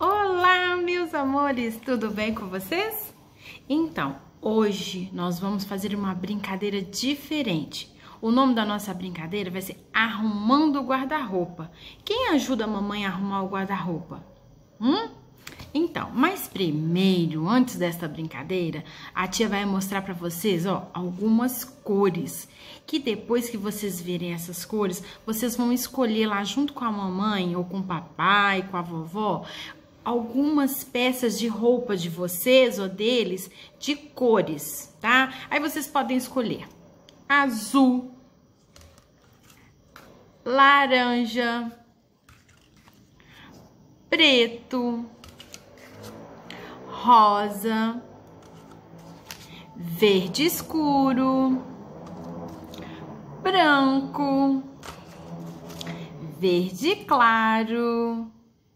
Olá, meus amores, tudo bem com vocês? Então, hoje nós vamos fazer uma brincadeira diferente. O nome da nossa brincadeira vai ser Arrumando o Guarda-Roupa. Quem ajuda a mamãe a arrumar o guarda-roupa? Então, mas primeiro, antes dessa brincadeira, a tia vai mostrar pra vocês, ó, algumas cores. Que depois que vocês verem essas cores, vocês vão escolher lá junto com a mamãe ou com o papai, com a vovó, algumas peças de roupa de vocês ou deles de cores, tá? Aí vocês podem escolher azul, laranja, preto, rosa, verde escuro, branco, verde claro.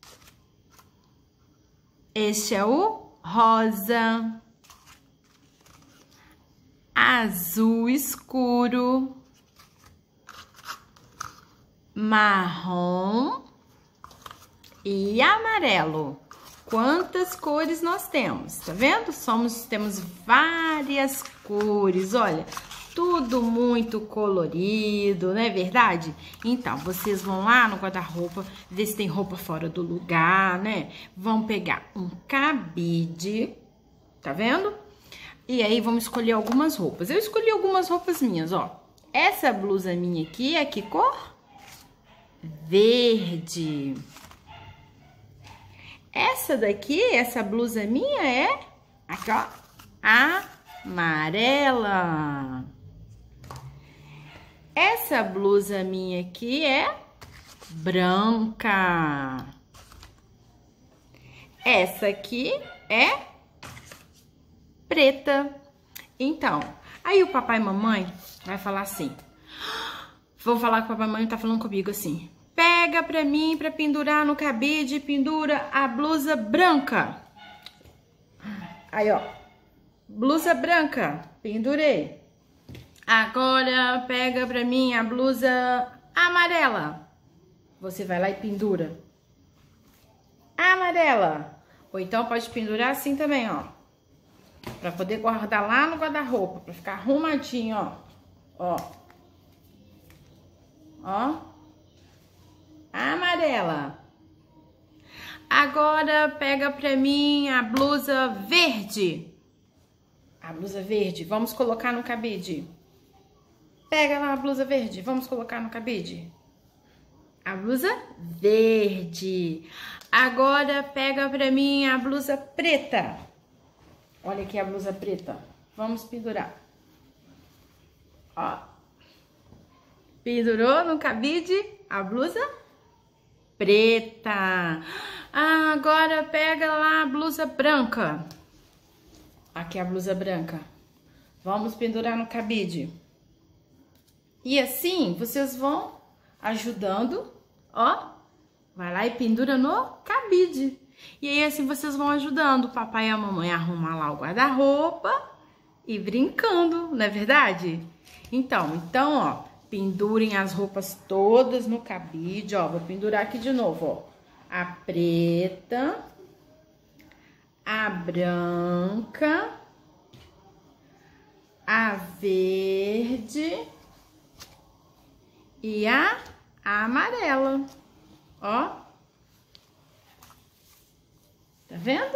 Este é o rosa, azul escuro, marrom e amarelo. Quantas cores nós temos? Tá vendo? Temos várias cores, olha, tudo muito colorido, não é verdade? Então, vocês vão lá no guarda-roupa, ver se tem roupa fora do lugar, né? Vão pegar um cabide, tá vendo? E aí, vamos escolher algumas roupas. Eu escolhi algumas roupas minhas, ó. Essa blusa minha aqui é que cor? Verde. Essa daqui, essa blusa minha é, aqui ó, amarela. Essa blusa minha aqui é branca. Essa aqui é preta. Então, aí o papai e mamãe vai falar assim. Vou falar que o papai e mamãe tá falando comigo assim. Pega pra mim, pra pendurar no cabide, pendura a blusa branca. Aí, ó, blusa branca, pendurei. Agora, pega pra mim a blusa amarela. Você vai lá e pendura. Amarela. Ou então, pode pendurar assim também, ó. Pra poder guardar lá no guarda-roupa, pra ficar arrumadinho, ó. Ó. Ó. Amarela. Agora, pega pra mim a blusa verde. A blusa verde, vamos colocar no cabide. Pega lá a blusa verde, vamos colocar no cabide. A blusa verde. Agora, pega pra mim a blusa preta. Olha aqui a blusa preta. Vamos pendurar. Ó. Pendurou no cabide a blusa preta. Agora pega lá a blusa branca. Aqui a blusa branca. Vamos pendurar no cabide. E assim vocês vão ajudando, ó. Vai lá e pendura no cabide. E aí assim vocês vão ajudando o papai e a mamãe a arrumar lá o guarda-roupa e brincando, não é verdade? Então, ó, pendurem as roupas todas no cabide, ó. Vou pendurar aqui de novo, ó. A preta, a branca, a verde e a amarela, ó. Tá vendo?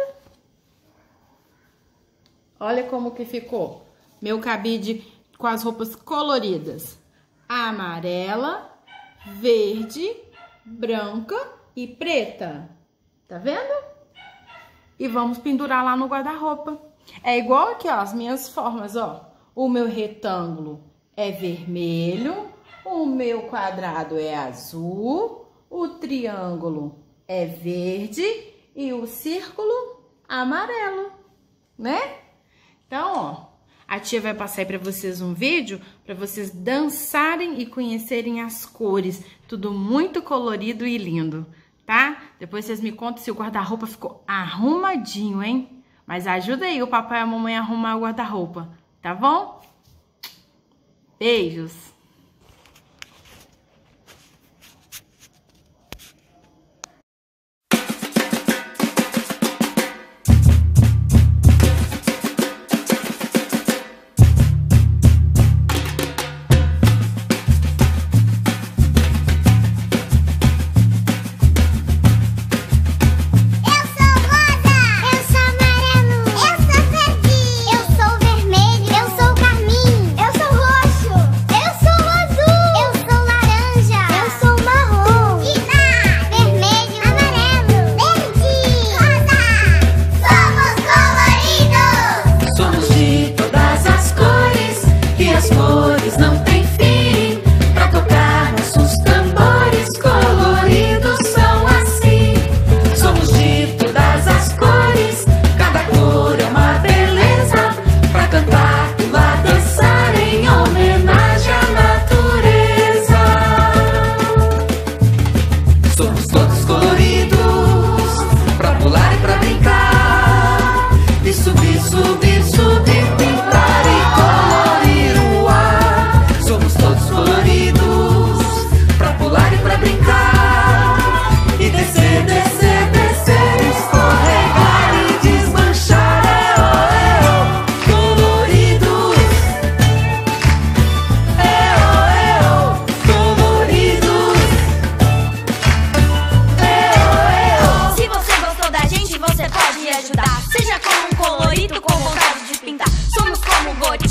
Olha como que ficou meu cabide com as roupas coloridas. Amarela, verde, branca e preta. Tá vendo? E vamos pendurar lá no guarda-roupa. É igual aqui, ó, as minhas formas, ó. O meu retângulo é vermelho, o meu quadrado é azul, o triângulo é verde e o círculo amarelo, né? Então, ó, a tia vai passar aí pra vocês um vídeo pra vocês dançarem e conhecerem as cores. Tudo muito colorido e lindo, tá? Depois vocês me contam se o guarda-roupa ficou arrumadinho, hein? Mas ajuda aí o papai e a mamãe a arrumar o guarda-roupa, tá bom? Beijos!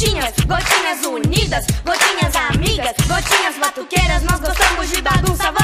Gotinhas, gotinhas unidas, gotinhas amigas, gotinhas batuqueiras, nós gostamos de bagunça.